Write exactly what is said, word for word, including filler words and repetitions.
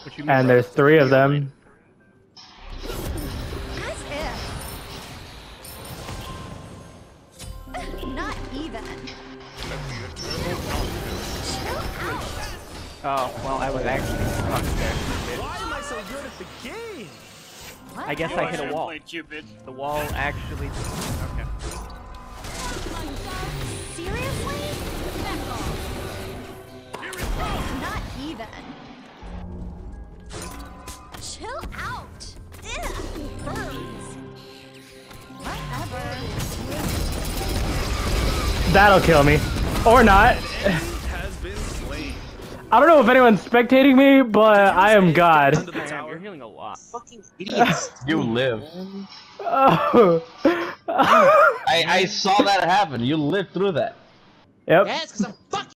What you mean And by there's three of them. As if. Not even. Oh, well, I was actually stuck there. Why am I so good at the game? What? I guess I hit a wall. Cupid. The wall actually. Okay. Seriously? Not even. Chill out. Ugh, birds. Whatever. That'll kill me. Or not. Has been slain. I don't know if anyone's spectating me, but I am God. Under the Man, tower. you're healing a lot. Fucking idiots. You live. Oh. I, I saw that happen. You lived through that. Yep. Yes, because I'm fucking